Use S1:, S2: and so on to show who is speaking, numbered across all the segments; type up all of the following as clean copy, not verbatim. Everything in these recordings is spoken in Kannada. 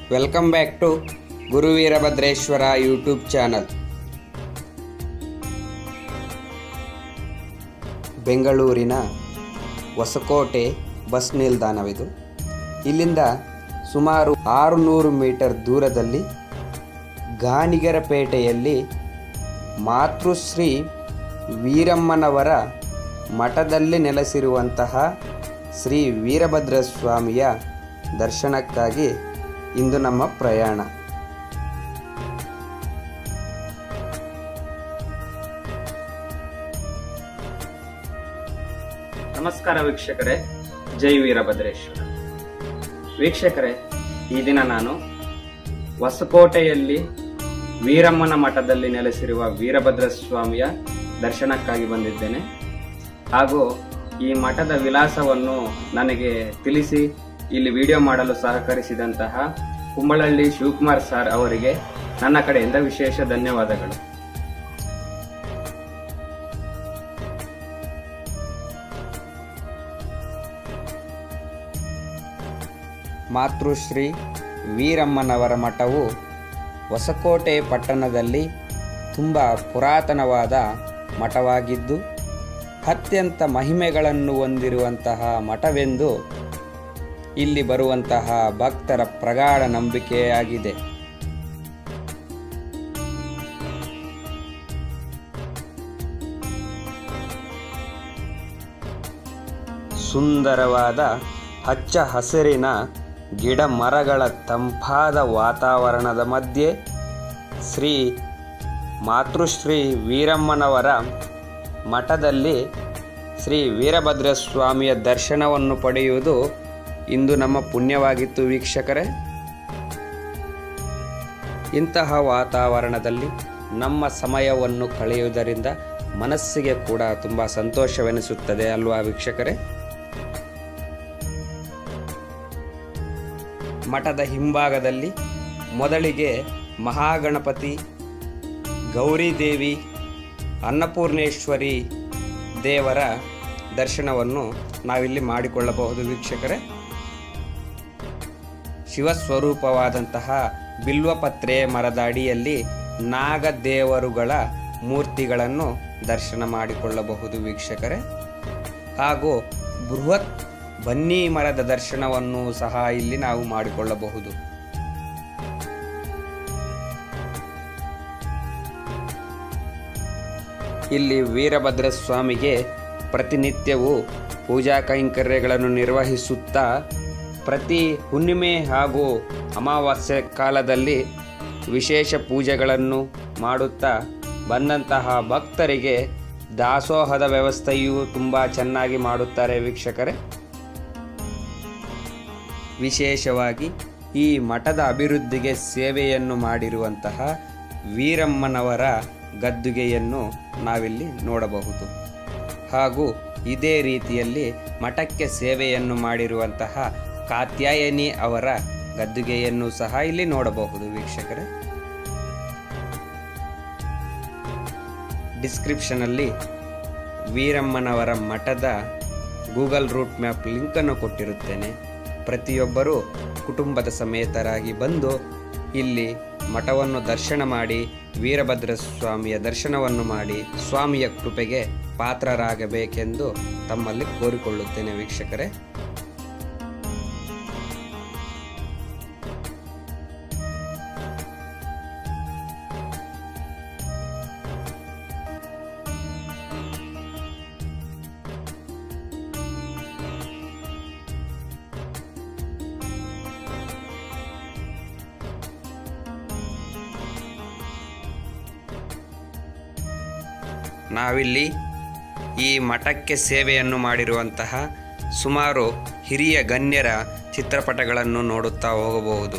S1: Welcome back to Guru Veerabhadreshwara YouTube channel. ಬೆಂಗಳೂರಿನ ಹೊಸಕೋಟೆ ಬಸ್ ನಿಲ್ದಾಣವಿದು. ಇಲ್ಲಿಂದ ಸುಮಾರು 600 ಮೀಟರ್ ದೂರದಲ್ಲಿ ಗಾಣಿಗರಪೇಟೆಯಲ್ಲಿ ಮಾತೃಶ್ರೀ ವೀರಮ್ಮನವರ ಮಠದಲ್ಲಿ ನೆಲೆಸಿರುವಂತಹ ಶ್ರೀ ವೀರಭದ್ರ ಸ್ವಾಮಿಯ ದರ್ಶನಕ್ಕಾಗಿ ಇಂದು ನಮ್ಮ ಪ್ರಯಾಣ.
S2: ನಮಸ್ಕಾರ ವೀಕ್ಷಕರೇ, ಜೈ ವೀರಭದ್ರೇಶ್ವರ. ವೀಕ್ಷಕರೇ, ಈ ದಿನ ನಾನು ಹೊಸಕೋಟೆಯಲ್ಲಿ ವೀರಮ್ಮನ ಮಠದಲ್ಲಿ ನೆಲೆಸಿರುವ ವೀರಭದ್ರ ಸ್ವಾಮಿಯ ದರ್ಶನಕ್ಕಾಗಿ ಬಂದಿದ್ದೇನೆ. ಹಾಗೂ ಈ ಮಠದ ವಿಳಾಸವನ್ನು ನನಗೆ ತಿಳಿಸಿ ಇಲ್ಲಿ ವಿಡಿಯೋ ಮಾಡಲು ಸಹಕರಿಸಿದಂತಹ ಕುಂಬಳಹಳ್ಳಿ ಶಿವಕುಮಾರ್ ಸರ್ ಅವರಿಗೆ ನನ್ನ ಕಡೆಯಿಂದ ವಿಶೇಷ ಧನ್ಯವಾದಗಳು.
S1: ಮಾತೃಶ್ರೀ ವೀರಮ್ಮನವರ ಮಠವು ಹೊಸಕೋಟೆ ಪಟ್ಟಣದಲ್ಲಿ ತುಂಬ ಪುರಾತನವಾದ ಮಠವಾಗಿದ್ದು ಅತ್ಯಂತ ಮಹಿಮೆಗಳನ್ನು ಹೊಂದಿರುವಂತಹ ಮಠವೆಂದು ಇಲ್ಲಿ ಬರುವಂತಹ ಭಕ್ತರ ಪ್ರಗಾಢ ನಂಬಿಕೆಯಾಗಿದೆ. ಸುಂದರವಾದ ಹಚ್ಚ ಹಸಿರಿನ ಗಿಡ ಮರಗಳ ತಂಪಾದ ವಾತಾವರಣದ ಮಧ್ಯೆ ಶ್ರೀ ಮಾತೃಶ್ರೀ ವೀರಮ್ಮನವರ ಮಠದಲ್ಲಿ ಶ್ರೀ ವೀರಭದ್ರ ಸ್ವಾಮಿಯ ದರ್ಶನವನ್ನು ಪಡೆಯುವುದು ಇಂದು ನಮ್ಮ ಪುಣ್ಯವಾಗಿತ್ತು ವೀಕ್ಷಕರೇ. ಇಂತಹ ವಾತಾವರಣದಲ್ಲಿ ನಮ್ಮ ಸಮಯವನ್ನು ಕಳೆಯುವುದರಿಂದ ಮನಸ್ಸಿಗೆ ಕೂಡ ತುಂಬ ಸಂತೋಷವೆನಿಸುತ್ತದೆ ಅಲ್ವಾ ವೀಕ್ಷಕರೇ. ಮಠದ ಹಿಂಭಾಗದಲ್ಲಿ ಮೊದಲಿಗೆ ಮಹಾಗಣಪತಿ, ಗೌರಿದೇವಿ, ಅನ್ನಪೂರ್ಣೇಶ್ವರಿ ದೇವರ ದರ್ಶನವನ್ನು ನಾವಿಲ್ಲಿ ಮಾಡಿಕೊಳ್ಳಬಹುದು ವೀಕ್ಷಕರೇ. ಶಿವಸ್ವರೂಪವಾದಂತಹ ಬಿಲ್ವಪತ್ರೆ ಮರದ ಅಡಿಯಲ್ಲಿ ನಾಗದೇವರುಗಳ ಮೂರ್ತಿಗಳನ್ನು ದರ್ಶನ ಮಾಡಿಕೊಳ್ಳಬಹುದು ವೀಕ್ಷಕರೇ. ಹಾಗೂ ಬೃಹತ್ ಬನ್ನಿ ಮರದ ದರ್ಶನವನ್ನು ಸಹ ಇಲ್ಲಿ ನಾವು ಮಾಡಿಕೊಳ್ಳಬಹುದು. ಇಲ್ಲಿ ವೀರಭದ್ರ ಸ್ವಾಮಿಗೆ ಪ್ರತಿನಿತ್ಯವೂ ಪೂಜಾ ಕೈಂಕರ್ಯಗಳನ್ನು ನಿರ್ವಹಿಸುತ್ತಾ ಪ್ರತಿ ಹುಣ್ಣಿಮೆ ಹಾಗೂ ಅಮಾವಾಸ್ಯೆ ಕಾಲದಲ್ಲಿ ವಿಶೇಷ ಪೂಜೆಗಳನ್ನು ಮಾಡುತ್ತಾ ಬಂದಂತಹ ಭಕ್ತರಿಗೆ ದಾಸೋಹದ ವ್ಯವಸ್ಥೆಯೂ ತುಂಬ ಚೆನ್ನಾಗಿ ಮಾಡುತ್ತಾರೆ ವೀಕ್ಷಕರೇ. ವಿಶೇಷವಾಗಿ ಈ ಮಠದ ಅಭಿವೃದ್ಧಿಗೆ ಸೇವೆಯನ್ನು ಮಾಡಿರುವಂತಹ ವೀರಮ್ಮನವರ ಗದ್ದುಗೆಯನ್ನು ನಾವಿಲ್ಲಿ ನೋಡಬಹುದು. ಹಾಗೂ ಇದೇ ರೀತಿಯಲ್ಲಿ ಮಠಕ್ಕೆ ಸೇವೆಯನ್ನು ಮಾಡಿರುವಂತಹ ಕಾತ್ಯಾಯನಿ ಅವರ ಗದ್ದುಗೆಯನ್ನು ಸಹ ಇಲ್ಲಿ ನೋಡಬಹುದು ವೀಕ್ಷಕರೇ. ಡಿಸ್ಕ್ರಿಪ್ಷನಲ್ಲಿ ವೀರಮ್ಮನವರ ಮಠದ ಗೂಗಲ್ ರೂಟ್ ಮ್ಯಾಪ್ ಲಿಂಕನ್ನು ಕೊಟ್ಟಿರುತ್ತೇನೆ. ಪ್ರತಿಯೊಬ್ಬರೂ ಕುಟುಂಬದ ಸಮೇತರಾಗಿ ಬಂದು ಇಲ್ಲಿ ಮಠವನ್ನು ದರ್ಶನ ಮಾಡಿ ವೀರಭದ್ರ ಸ್ವಾಮಿಯ ದರ್ಶನವನ್ನು ಮಾಡಿ ಸ್ವಾಮಿಯ ಕೃಪೆಗೆ ಪಾತ್ರರಾಗಬೇಕೆಂದು ತಮ್ಮಲ್ಲಿ ಕೋರಿಕೊಳ್ಳುತ್ತೇನೆ ವೀಕ್ಷಕರೇ. ನಾವಿಲ್ಲಿ ಈ ಮಠಕ್ಕೆ ಸೇವೆಯನ್ನು ಮಾಡಿರುವಂತಹ ಸುಮಾರು ಹಿರಿಯ ಗಣ್ಯರ ಚಿತ್ರಪಟಗಳನ್ನು ನೋಡುತ್ತಾ ಹೋಗಬಹುದು.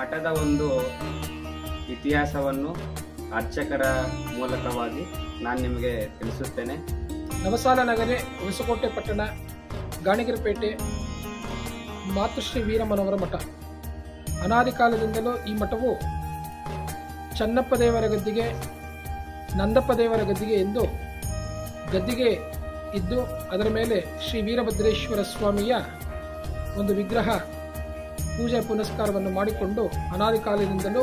S2: ಮಠದ ಒಂದು ಇತಿಹಾಸವನ್ನು ಅರ್ಚಕರ ಮೂಲಕವಾಗಿ ನಾನು ನಿಮಗೆ ತಿಳಿಸುತ್ತೇನೆ.
S3: ನವಸಾಲ ನಗರೆ, ಹೊಸಕೋಟೆ ಪಟ್ಟಣ, ಗಾಣಿಗರಪೇಟೆ, ಮಾತೃಶ್ರೀ ವೀರಮ್ಮನವರ ಮಠ. ಅನಾದಿ ಕಾಲದಿಂದಲೂ ಈ ಮಠವು ಚನ್ನಪ್ಪ ದೇವರ ಗದ್ದಿಗೆ, ನಂದಪ್ಪ ದೇವರ ಗದ್ದಿಗೆ ಎಂದು ಗದ್ದಿಗೆ ಇದ್ದು, ಅದರ ಮೇಲೆ ಶ್ರೀ ವೀರಭದ್ರೇಶ್ವರ ಸ್ವಾಮಿಯ ಒಂದು ವಿಗ್ರಹ ಪೂಜೆ ಪುನಸ್ಕಾರವನ್ನು ಮಾಡಿಕೊಂಡು ಅನಾದಿ ಕಾಲದಿಂದಲೂ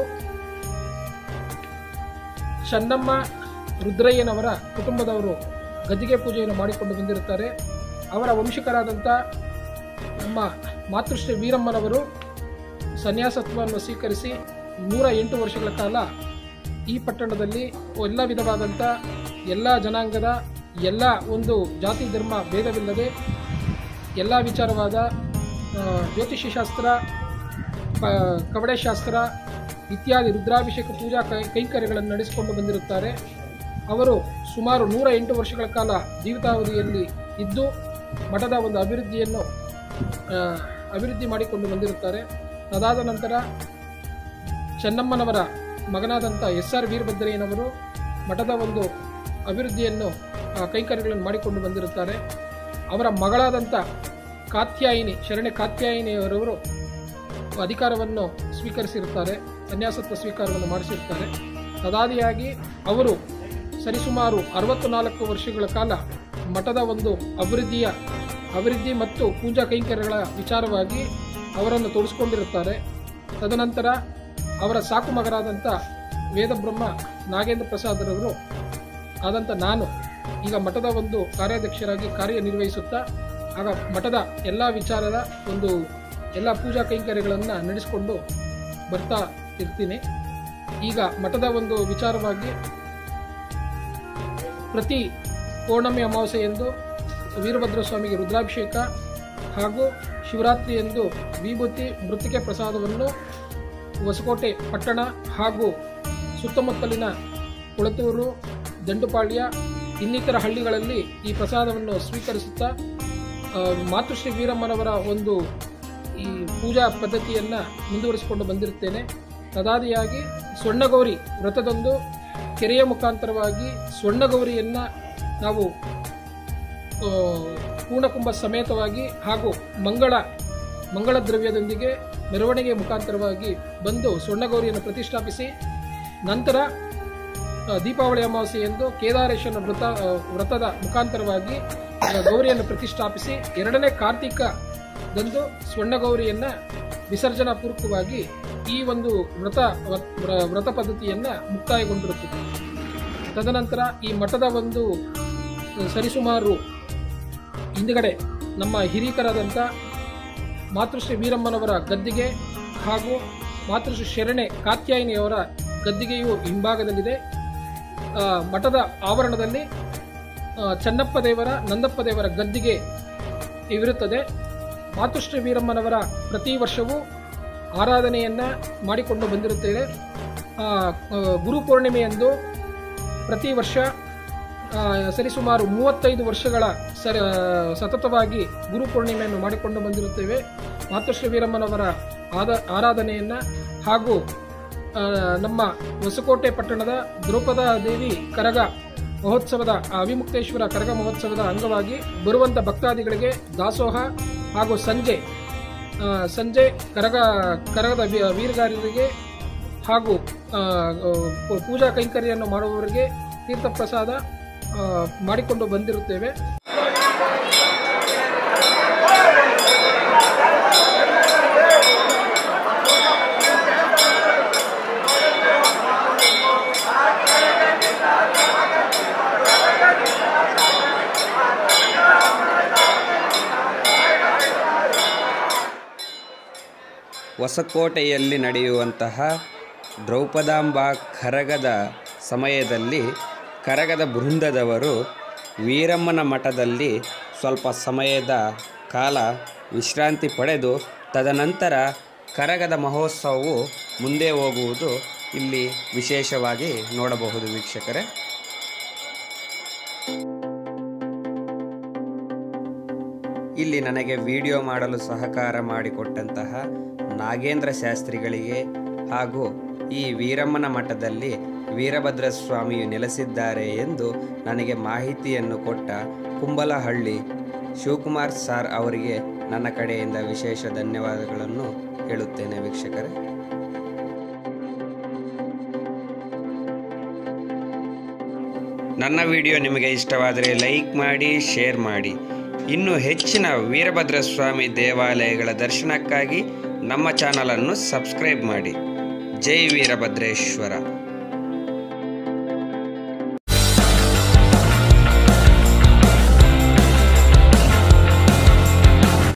S3: ಚನ್ನಮ್ಮ ರುದ್ರಯ್ಯನವರ ಕುಟುಂಬದವರು ಗದ್ದಿಗೆ ಪೂಜೆಯನ್ನು ಮಾಡಿಕೊಂಡು ಬಂದಿರುತ್ತಾರೆ. ಅವರ ವಂಶಿಕರಾದಂಥ ನಮ್ಮ ಮಾತೃಶ್ರೀ ವೀರಮ್ಮನವರು ಸನ್ಯಾಸತ್ವವನ್ನು ಸ್ವೀಕರಿಸಿ 108 ವರ್ಷಗಳ ಕಾಲ ಈ ಪಟ್ಟಣದಲ್ಲಿ ಎಲ್ಲ ವಿಧವಾದಂಥ ಎಲ್ಲ ಜನಾಂಗದ ಎಲ್ಲ ಒಂದು ಜಾತಿ ಧರ್ಮ ಭೇದವಿಲ್ಲದೆ ಎಲ್ಲ ವಿಚಾರವಾದ ಜ್ಯೋತಿಷ್ಯ ಶಾಸ್ತ್ರ, ಕವಡೆ ಶಾಸ್ತ್ರ ಇತ್ಯಾದಿ ರುದ್ರಾಭಿಷೇಕ ಪೂಜಾ ಕೈಂಕರ್ಯಗಳನ್ನು ನಡೆಸಿಕೊಂಡು ಬಂದಿರುತ್ತಾರೆ. ಅವರು ಸುಮಾರು 108 ವರ್ಷಗಳ ಕಾಲ ಜೀವಿತಾವಧಿಯಲ್ಲಿ ಇದ್ದು ಮಠದ ಒಂದು ಅಭಿವೃದ್ಧಿ ಮಾಡಿಕೊಂಡು ಬಂದಿರುತ್ತಾರೆ. ಅದಾದ ನಂತರ ಚೆನ್ನಮ್ಮನವರ ಮಗನಾದಂಥ SR ವೀರಭದ್ರಯ್ಯನವರು ಮಠದ ಒಂದು ಅಭಿವೃದ್ಧಿಯನ್ನು ಕೈಂಕರ್ಯಗಳನ್ನು ಮಾಡಿಕೊಂಡು ಬಂದಿರುತ್ತಾರೆ. ಅವರ ಮಗಳಾದಂಥ ಶರಣೆ ಕಾತ್ಯಾಯಿನಿಯವರವರು ಅಧಿಕಾರವನ್ನು ಸ್ವೀಕರಿಸಿರುತ್ತಾರೆ, ಸನ್ಯಾಸತ್ವ ಸ್ವೀಕಾರವನ್ನು ಮಾಡಿಸಿರುತ್ತಾರೆ. ತದಾದಿಯಾಗಿ ಅವರು ಸರಿಸುಮಾರು 64 ವರ್ಷಗಳ ಕಾಲ ಮಠದ ಒಂದು ಅಭಿವೃದ್ಧಿ ಮತ್ತು ಪೂಜಾ ಕೈಂಕರ್ಯಗಳ ವಿಚಾರವಾಗಿ ಅವರನ್ನು ತೊಡಗಿಸಿಕೊಂಡಿರುತ್ತಾರೆ. ತದನಂತರ ಅವರ ಸಾಕು ಮಗರಾದಂಥ ವೇದಬ್ರಹ್ಮ ನಾಗೇಂದ್ರ ಪ್ರಸಾದರವರು ಆದಂಥ ನಾನು ಈಗ ಮಠದ ಒಂದು ಕಾರ್ಯಾಧ್ಯಕ್ಷರಾಗಿ ಕಾರ್ಯನಿರ್ವಹಿಸುತ್ತಾ ಆಗ ಮಠದ ಎಲ್ಲ ವಿಚಾರದ ಒಂದು ಎಲ್ಲ ಪೂಜಾ ಕೈಂಕರ್ಯಗಳನ್ನು ನಡೆಸಿಕೊಂಡು ಬರ್ತಾ ಇರ್ತೀನಿ. ಈಗ ಮಠದ ಒಂದು ವಿಚಾರವಾಗಿ ಪ್ರತಿ ಪೌರ್ಣಮಿ ಅಮಾವಾಸ್ಯೆಯಂದು ವೀರಭದ್ರ ಸ್ವಾಮಿಗೆ ರುದ್ರಾಭಿಷೇಕ ಹಾಗೂ ಶಿವರಾತ್ರಿಯಂದು ವಿಭೂತಿ ಮೃತ್ತಿಕೆ ಪ್ರಸಾದವನ್ನು ಹೊಸಕೋಟೆ ಪಟ್ಟಣ ಹಾಗೂ ಸುತ್ತಮುತ್ತಲಿನ ಕೊಳತೂರು, ದಂಡುಪಾಳ್ಯ ಇನ್ನಿತರ ಹಳ್ಳಿಗಳಲ್ಲಿ ಈ ಪ್ರಸಾದವನ್ನು ಸ್ವೀಕರಿಸುತ್ತಾ ಮಾತೃಶ್ರೀ ವೀರಮ್ಮನವರ ಒಂದು ಈ ಪೂಜಾ ಪದ್ಧತಿಯನ್ನು ಮುಂದುವರಿಸಿಕೊಂಡು ಬಂದಿರುತ್ತೇನೆ. ತದಾದಿಯಾಗಿ ಸ್ವರ್ಣಗೌರಿ ವ್ರತದಂದು ಕೆರೆಯ ಮುಖಾಂತರವಾಗಿ ಸ್ವರ್ಣಗೌರಿಯನ್ನು ನಾವು ಪೂರ್ಣಕುಂಭ ಸಮೇತವಾಗಿ ಹಾಗೂ ಮಂಗಳ ದ್ರವ್ಯದೊಂದಿಗೆ ಮೆರವಣಿಗೆ ಮುಖಾಂತರವಾಗಿ ಬಂದು ಸ್ವರ್ಣಗೌರಿಯನ್ನು ಪ್ರತಿಷ್ಠಾಪಿಸಿ ನಂತರ ದೀಪಾವಳಿ ಅಮಾವಾಸ್ಯೆಯಂದು ಕೇದಾರೇಶ್ವರನ ವ್ರತದ ಮುಖಾಂತರವಾಗಿ ಗೌರಿಯನ್ನು ಪ್ರತಿಷ್ಠಾಪಿಸಿ 2ನೇ ಕಾರ್ತಿಕದಂದು ಸ್ವರ್ಣಗೌರಿಯನ್ನು ವಿಸರ್ಜನಾ ಪೂರ್ವಕವಾಗಿ ಈ ಒಂದು ವ್ರತ ಪದ್ಧತಿಯನ್ನು ಮುಕ್ತಾಯಗೊಂಡಿರುತ್ತದೆ. ತದನಂತರ ಈ ಮಠದ ಒಂದು ಸರಿಸುಮಾರು ಹಿಂದುಗಡೆ ನಮ್ಮ ಹಿರೀಕರಾದಂಥ ಮಾತೃಶ್ರೀ ವೀರಮ್ಮನವರ ಗದ್ದಿಗೆ ಹಾಗೂ ಮಾತೃಶ್ರೀ ಶರಣೆ ಕಾತ್ಯಾಯಿನಿಯವರ ಗದ್ದಿಗೆಯು ಹಿಂಭಾಗದಲ್ಲಿದೆ. ಮಠದ ಆವರಣದಲ್ಲಿ ಚನ್ನಪ್ಪ ದೇವರ, ನಂದಪ್ಪ ದೇವರ ಗದ್ದಿಗೆ ಇವಿರುತ್ತದೆ. ಮಾತೃಶ್ರೀ ವೀರಮ್ಮನವರ ಪ್ರತಿ ವರ್ಷವೂ ಆರಾಧನೆಯನ್ನು ಮಾಡಿಕೊಂಡು ಬಂದಿರುತ್ತೇವೆ. ಗುರು ಪೂರ್ಣಿಮೆಯಂದು ಪ್ರತಿ ವರ್ಷ ಸರಿಸುಮಾರು 35 ವರ್ಷಗಳ ಸತತವಾಗಿ ಗುರು ಪೂರ್ಣಿಮೆಯನ್ನು ಮಾಡಿಕೊಂಡು ಬಂದಿರುತ್ತೇವೆ. ಮಾತೃಶ್ರೀ ವೀರಮ್ಮನವರ ಆರಾಧನೆಯನ್ನು ಹಾಗೂ ನಮ್ಮ ಹೊಸಕೋಟೆ ಪಟ್ಟಣದ ದ್ರೌಪದಾ ದೇವಿ ಕರಗ ಮಹೋತ್ಸವದ ಅವಿಮುಕ್ತೇಶ್ವರ ಕರಗ ಮಹೋತ್ಸವದ ಅಂಗವಾಗಿ ಬರುವಂಥ ಭಕ್ತಾದಿಗಳಿಗೆ ದಾಸೋಹ ಹಾಗೂ ಸಂಜೆ ಕರಗದ ವೀರಗಾರರಿಗೆ ಹಾಗೂ ಪೂಜಾ ಕೈಂಕರ್ಯವನ್ನು ಮಾಡುವವರಿಗೆ ತೀರ್ಥಪ್ರಸಾದ ಮಾಡಿಕೊಂಡು ಬಂದಿರುತ್ತೇವೆ.
S1: ಹೊಸಕೋಟೆಯಲ್ಲಿ ನಡೆಯುವಂತಹ ದ್ರೌಪದಾಂಬಾ ಕರಗದ ಸಮಯದಲ್ಲಿ ಕರಗದ ಬೃಂದದವರು ವೀರಮ್ಮನ ಮಠದಲ್ಲಿ ಸ್ವಲ್ಪ ಸಮಯದ ಕಾಲ ವಿಶ್ರಾಂತಿ ಪಡೆದು ತದನಂತರ ಕರಗದ ಮಹೋತ್ಸವವು ಮುಂದೆ ಹೋಗುವುದು ಇಲ್ಲಿ ವಿಶೇಷವಾಗಿ ನೋಡಬಹುದು ವೀಕ್ಷಕರೇ. ಇಲ್ಲಿ ನನಗೆ ವಿಡಿಯೋ ಮಾಡಲು ಸಹಕಾರ ಮಾಡಿಕೊಟ್ಟಂತಹ ನಾಗೇಂದ್ರ ಶಾಸ್ತ್ರಿಗಳಿಗೆ ಹಾಗೂ ಈ ವೀರಮ್ಮನ ಮಠದಲ್ಲಿ ವೀರಭದ್ರ ಸ್ವಾಮಿಯು ನೆಲೆಸಿದ್ದಾರೆ ಎಂದು ನನಗೆ ಮಾಹಿತಿಯನ್ನು ಕೊಟ್ಟ ಕುಂಬಲಹಳ್ಳಿ ಶಿವಕುಮಾರ್ ಸಾರ್ ಅವರಿಗೆ ನನ್ನ ಕಡೆಯಿಂದ ವಿಶೇಷ ಧನ್ಯವಾದಗಳನ್ನು ಹೇಳುತ್ತೇನೆ ವೀಕ್ಷಕರೇ. ನನ್ನ ವಿಡಿಯೋ ನಿಮಗೆ ಇಷ್ಟವಾದರೆ ಲೈಕ್ ಮಾಡಿ, ಶೇರ್ ಮಾಡಿ. ಇನ್ನೂ ಹೆಚ್ಚಿನ ವೀರಭದ್ರ ಸ್ವಾಮಿ ದೇವಾಲಯಗಳ ದರ್ಶನಕ್ಕಾಗಿ ನಮ್ಮ ಚಾನಲನ್ನು ಸಬ್ಸ್ಕ್ರೈಬ್ ಮಾಡಿ. ಜೈ ವೀರಭದ್ರೇಶ್ವರ.